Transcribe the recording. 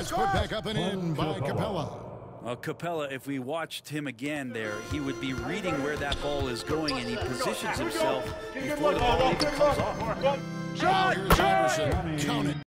Pass put back up and in by Capella. Well, Capella, if we watched him again there, he would be reading where that ball is going, and he positions himself before the ball even comes off. Now here's Anderson. Count it.